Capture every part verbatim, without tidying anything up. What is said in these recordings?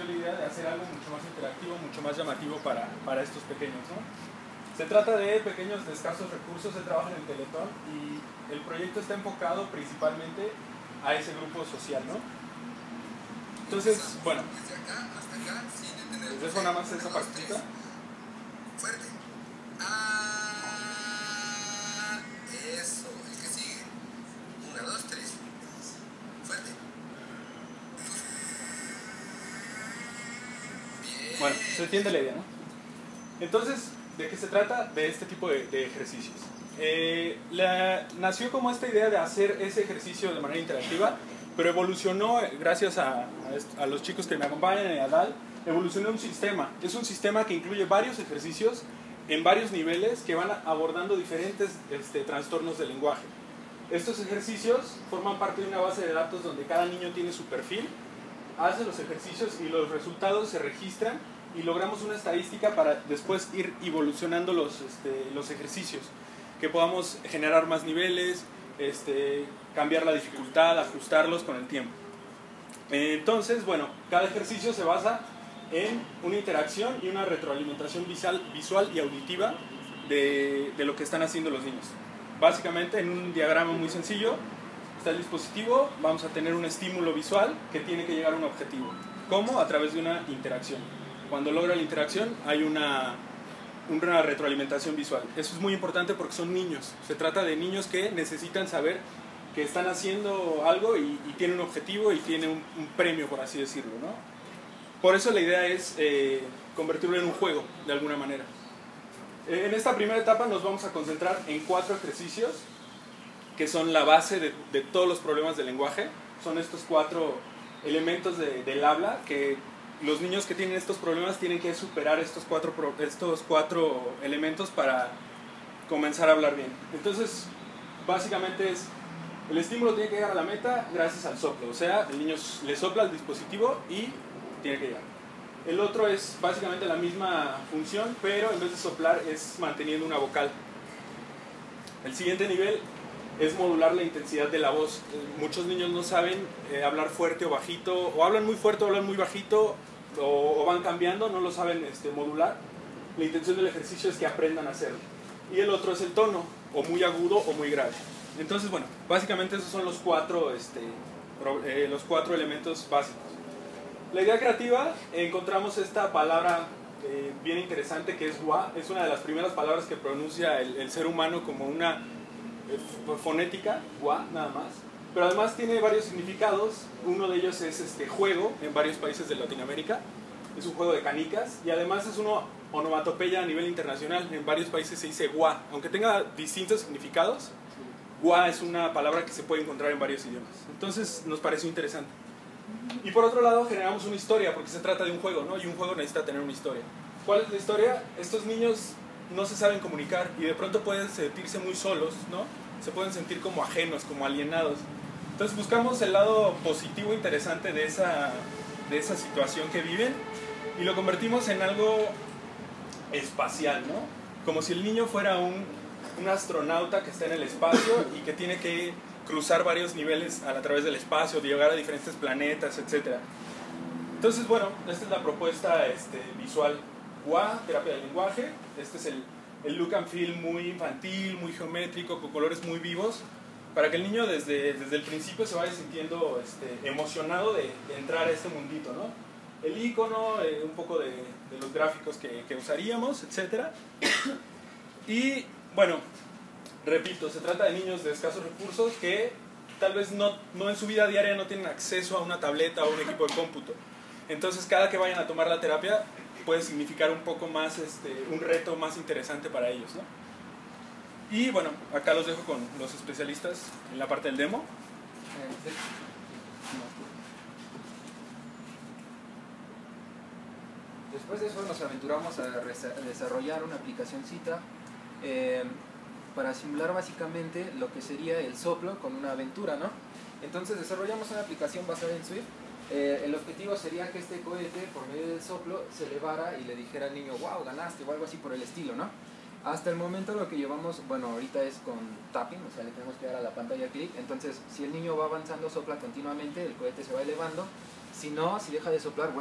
surgió la idea de hacer algo mucho más interactivo, mucho más llamativo para, para estos pequeños, ¿no? Se trata de pequeños de escasos recursos, se trabaja en el Teletón y el proyecto está enfocado principalmente a ese grupo social, ¿no? Entonces, bueno, les dejo nada más esa partita. Fuerte. Ah, eso, el que sigue. Una, dos, tres. Fuerte. Bien. Bueno, se entiende la idea, ¿no? Entonces, ¿de qué se trata? De este tipo de, de ejercicios. Eh, la, nació como esta idea de hacer ese ejercicio de manera interactiva, pero evolucionó, gracias a, a, a los chicos que me acompañan en Adal, evolucionó un sistema. Es un sistema que incluye varios ejercicios en varios niveles que van abordando diferentes este, trastornos del lenguaje. Estos ejercicios forman parte de una base de datos donde cada niño tiene su perfil, hace los ejercicios y los resultados se registran y logramos una estadística para después ir evolucionando los, este, los ejercicios, que podamos generar más niveles, este, cambiar la dificultad, ajustarlos con el tiempo. Entonces, bueno, cada ejercicio se basa en una interacción y una retroalimentación visual, visual y auditiva de, de lo que están haciendo los niños. Básicamente, en un diagrama muy sencillo, está el dispositivo, vamos a tener un estímulo visual que tiene que llegar a un objetivo. ¿Cómo? A través de una interacción. Cuando logra la interacción hay una, una retroalimentación visual. Eso es muy importante porque son niños. Se trata de niños que necesitan saber que están haciendo algo y, y tienen un objetivo y tienen un, un premio, por así decirlo, ¿no? Por eso la idea es eh, convertirlo en un juego, de alguna manera. Eh, en esta primera etapa nos vamos a concentrar en cuatro ejercicios que son la base de, de todos los problemas del lenguaje. Son estos cuatro elementos de, del habla que los niños que tienen estos problemas tienen que superar estos cuatro, estos cuatro elementos para comenzar a hablar bien. Entonces, básicamente es, el estímulo tiene que llegar a la meta gracias al soplo. O sea, el niño le sopla al dispositivo y tiene que llegar. El otro es básicamente la misma función, pero en vez de soplar es manteniendo una vocal. El siguiente nivel es modular la intensidad de la voz. Muchos niños no saben eh, hablar fuerte o bajito, o hablan muy fuerte o hablan muy bajito, o, o van cambiando, no lo saben este, modular. La intención del ejercicio es que aprendan a hacerlo. Y el otro es el tono, o muy agudo o muy grave. Entonces, bueno, básicamente esos son los cuatro, este, eh, los cuatro elementos básicos. La idea creativa, encontramos esta palabra eh, bien interesante que es gua. Es una de las primeras palabras que pronuncia el, el ser humano como una eh, fonética, gua, nada más. Pero además tiene varios significados. Uno de ellos es este juego en varios países de Latinoamérica. Es un juego de canicas y además es una onomatopeya a nivel internacional. En varios países se dice gua. Aunque tenga distintos significados, gua es una palabra que se puede encontrar en varios idiomas. Entonces nos pareció interesante. Y por otro lado generamos una historia, porque se trata de un juego, ¿no? Y un juego necesita tener una historia. ¿Cuál es la historia? Estos niños no se saben comunicar y de pronto pueden sentirse muy solos, ¿no? Se pueden sentir como ajenos, como alienados. Entonces buscamos el lado positivo interesante de esa, de esa situación que viven y lo convertimos en algo espacial, ¿no? Como si el niño fuera un, un astronauta que está en el espacio y que tiene que cruzar varios niveles a través del espacio, llegar a diferentes planetas, etcétera. Entonces, bueno, esta es la propuesta este, visual gua, terapia del lenguaje. Este es el, el look and feel muy infantil, muy geométrico, con colores muy vivos, para que el niño desde, desde el principio se vaya sintiendo este, emocionado de, de entrar a este mundito, ¿no? El icono, eh, un poco de, de los gráficos que, que usaríamos, etcétera. Y, bueno, repito, se trata de niños de escasos recursos que tal vez no, no en su vida diaria no tienen acceso a una tableta o un equipo de cómputo. Entonces, cada que vayan a tomar la terapia puede significar un poco más, este, un reto más interesante para ellos, ¿no? Y bueno, acá los dejo con los especialistas en la parte del demo. Después de eso nos aventuramos a desarrollar una aplicacioncita eh, para simular básicamente lo que sería el soplo con una aventura, ¿no? Entonces desarrollamos una aplicación basada en Swift. Eh, el objetivo sería que este cohete, por medio del soplo, se elevara y le dijera al niño, wow, ganaste, o algo así por el estilo, ¿no? Hasta el momento lo que llevamos, bueno, ahorita es con tapping, o sea, le tenemos que dar a la pantalla clic. Entonces, si el niño va avanzando, sopla continuamente, el cohete se va elevando. Si no, si deja de soplar, bueno,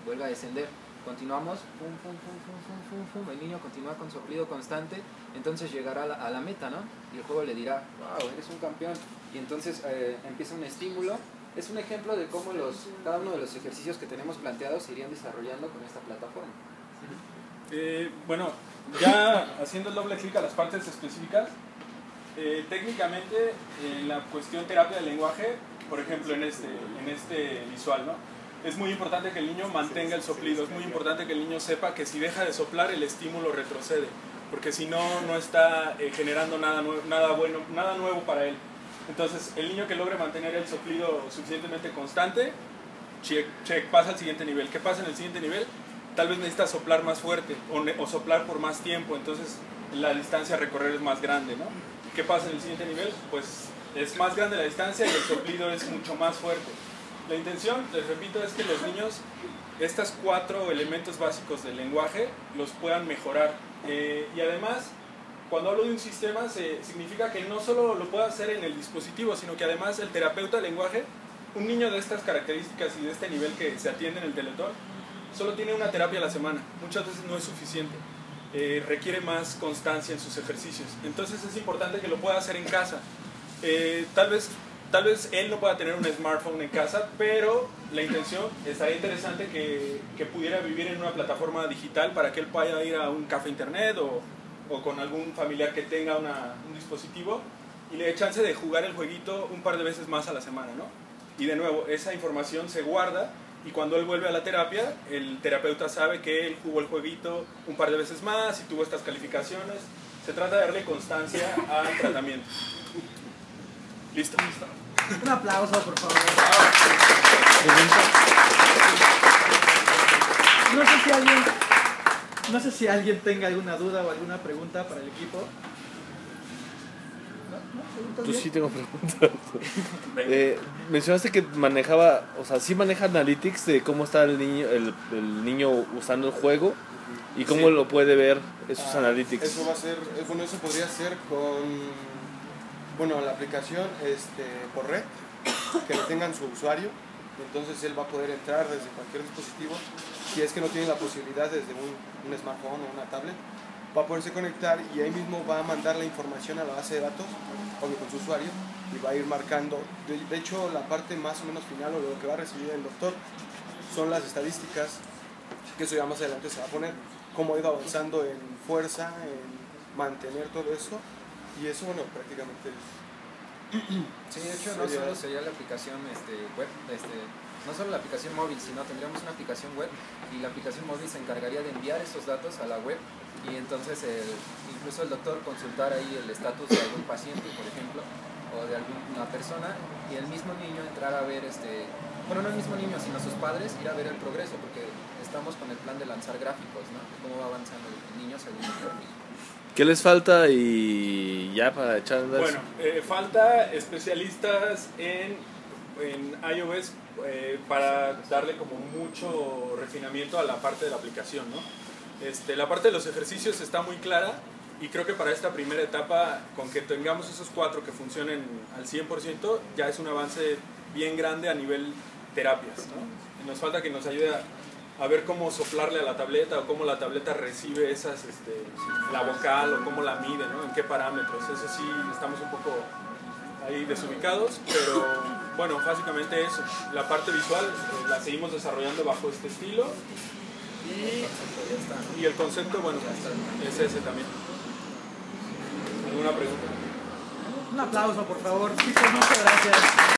vuelve a descender. Continuamos, pum, pum, pum, pum, pum, pum, pum, el niño continúa con soplido constante, entonces llegará a la, a la meta, ¿no? Y el juego le dirá, wow, eres un campeón. Y entonces eh, empieza un estímulo. Es un ejemplo de cómo los, cada uno de los ejercicios que tenemos planteados se irían desarrollando con esta plataforma. Eh, bueno, ya haciendo el doble clic a las partes específicas, eh, técnicamente en la cuestión terapia del lenguaje, por ejemplo en este, en este visual, ¿no? Es muy importante que el niño mantenga el soplido, es muy importante que el niño sepa que si deja de soplar el estímulo retrocede, porque si no, no está eh, generando nada, nada bueno, nada nuevo para él. Entonces, el niño que logre mantener el soplido suficientemente constante, check, check, pasa al siguiente nivel. ¿Qué pasa en el siguiente nivel? Tal vez necesita soplar más fuerte o, ne o soplar por más tiempo, entonces la distancia a recorrer es más grande, ¿no? ¿Qué pasa en el siguiente nivel? Pues es más grande la distancia y el soplido es mucho más fuerte. La intención, les repito, es que los niños estos cuatro elementos básicos del lenguaje los puedan mejorar. Eh, y además, cuando hablo de un sistema, se, significa que no solo lo puede hacer en el dispositivo, sino que además el terapeuta del lenguaje, un niño de estas características y de este nivel que se atiende en el Teletón, solo tiene una terapia a la semana. Muchas veces no es suficiente. Eh, requiere más constancia en sus ejercicios. Entonces es importante que lo pueda hacer en casa. Eh, tal vez Tal vez él no pueda tener un smartphone en casa, pero la intención, estaría interesante que, que pudiera vivir en una plataforma digital para que él pueda ir a un café internet o, o con algún familiar que tenga una, un dispositivo y le dé chance de jugar el jueguito un par de veces más a la semana, ¿no? Y de nuevo, esa información se guarda y cuando él vuelve a la terapia, el terapeuta sabe que él jugó el jueguito un par de veces más y tuvo estas calificaciones. Se trata de darle constancia al tratamiento. Listo. Listo. Un aplauso, por favor. No sé si alguien, no sé si alguien tenga alguna duda o alguna pregunta para el equipo. ¿No? ¿No? Pues sí tengo preguntas. eh, mencionaste que manejaba, o sea, sí maneja analytics de cómo está el niño, el, el niño usando el juego y cómo sí. lo puede ver esos ah, analytics. Eso va a ser, bueno, eso podría ser con, bueno, la aplicación este, por red, que le tengan su usuario, entonces él va a poder entrar desde cualquier dispositivo, si es que no tiene la posibilidad desde un, un smartphone o una tablet, va a poderse conectar y ahí mismo va a mandar la información a la base de datos, obvio con su usuario, y va a ir marcando, de, de hecho la parte más o menos final o lo que va a recibir el doctor son las estadísticas, que eso ya más adelante se va a poner, cómo ha ido avanzando en fuerza, en mantener todo eso, y eso bueno prácticamente sí, de hecho no solo sería la aplicación este, web, este, no solo la aplicación móvil, sino tendríamos una aplicación web y la aplicación móvil se encargaría de enviar esos datos a la web y entonces el, incluso el doctor consultar ahí el estatus de algún paciente, por ejemplo, o de alguna persona y el mismo niño entrar a ver, este, bueno no el mismo niño sino sus padres ir a ver el progreso porque estamos con el plan de lanzar gráficos, ¿no? Cómo va avanzando el niño según el progreso. ¿Qué les falta y ya para echar a andar? Bueno, eh, falta especialistas en, en iOS eh, para darle como mucho refinamiento a la parte de la aplicación, ¿no? Este, la parte de los ejercicios está muy clara y creo que para esta primera etapa, con que tengamos esos cuatro que funcionen al cien por ciento, ya es un avance bien grande a nivel terapias, ¿no? Y nos falta que nos ayude a a ver cómo soplarle a la tableta o cómo la tableta recibe esas, este, la vocal o cómo la mide, ¿no? En qué parámetros. Eso sí, estamos un poco ahí desubicados, pero bueno, básicamente eso. La parte visual eh, la seguimos desarrollando bajo este estilo y, y el concepto, bueno, es ese también. ¿Alguna pregunta? Un aplauso, por favor. Chicos, muchas gracias.